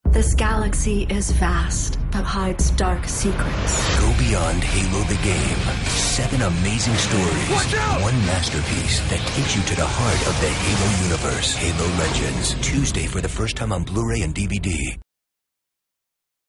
This galaxy is vast, but hides dark secrets. Go beyond Halo the game. 7 amazing stories. Watch out! One masterpiece that takes you to the heart of the Halo universe. Halo Legends. Tuesday for the first time on Blu-ray and DVD.